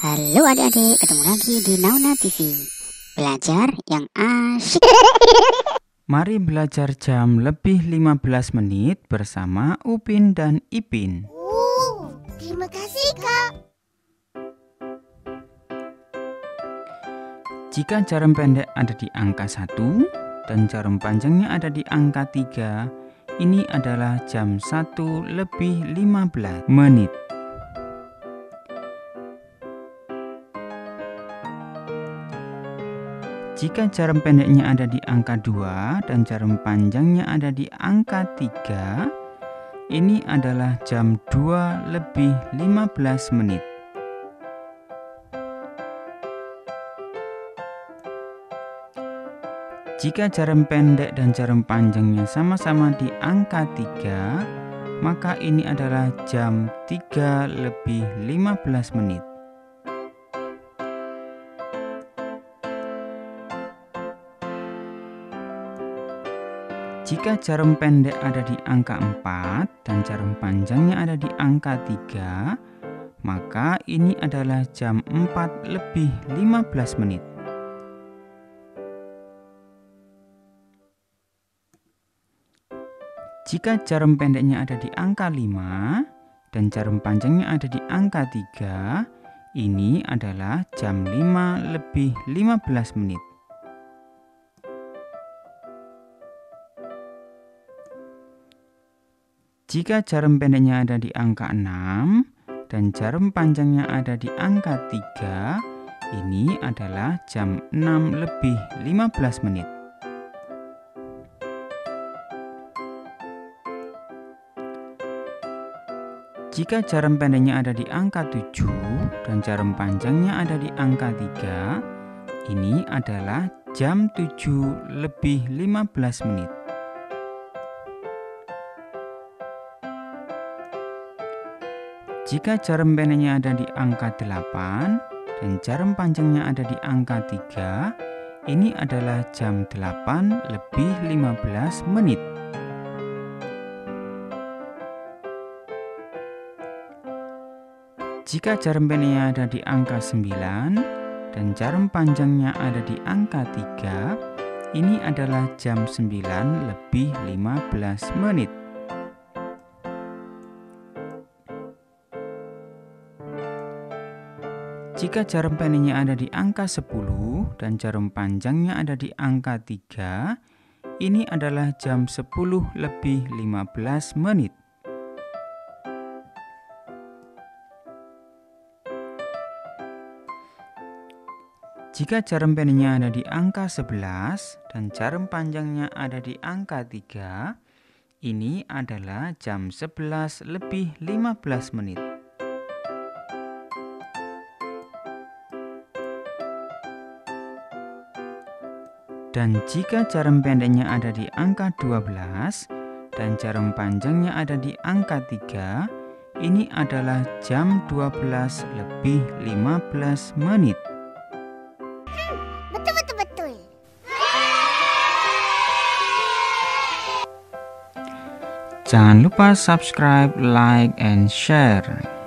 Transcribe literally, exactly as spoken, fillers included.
Halo adik-adik, ketemu lagi di Nauna T V. Belajar yang asyik. Mari belajar jam lebih lima belas menit bersama Upin dan Ipin. Uh, terima kasih, Kak. Jika jarum pendek ada di angka satu dan jarum panjangnya ada di angka tiga, ini adalah jam satu lebih lima belas menit. Jika jarum pendeknya ada di angka dua dan jarum panjangnya ada di angka tiga, ini adalah jam dua lebih lima belas menit. Jika jarum pendek dan jarum panjangnya sama-sama di angka tiga, maka ini adalah jam tiga lebih lima belas menit. Jika jarum pendek ada di angka empat dan jarum panjangnya ada di angka tiga, maka ini adalah jam empat lebih lima belas menit. Jika jarum pendeknya ada di angka lima dan jarum panjangnya ada di angka tiga, ini adalah jam lima lebih lima belas menit. Jika jarum pendeknya ada di angka enam dan jarum panjangnya ada di angka tiga, ini adalah jam enam lebih lima belas menit. Jika jarum pendeknya ada di angka tujuh dan jarum panjangnya ada di angka tiga, ini adalah jam tujuh lebih lima belas menit. Jika jarum pendeknya ada di angka delapan dan jarum panjangnya ada di angka tiga, ini adalah jam delapan lebih lima belas menit. Jika jarum pendeknya ada di angka sembilan dan jarum panjangnya ada di angka tiga, ini adalah jam sembilan lebih lima belas menit. Jika jarum pendeknya ada di angka sepuluh dan jarum panjangnya ada di angka tiga, ini adalah jam sepuluh lebih lima belas menit. Jika jarum pendeknya ada di angka sebelas dan jarum panjangnya ada di angka tiga, ini adalah jam sebelas lebih lima belas menit. Dan jika jarum pendeknya ada di angka dua belas dan jarum panjangnya ada di angka tiga, ini adalah jam dua belas lebih lima belas menit. Betul, betul, betul. Jangan lupa subscribe, like, and share.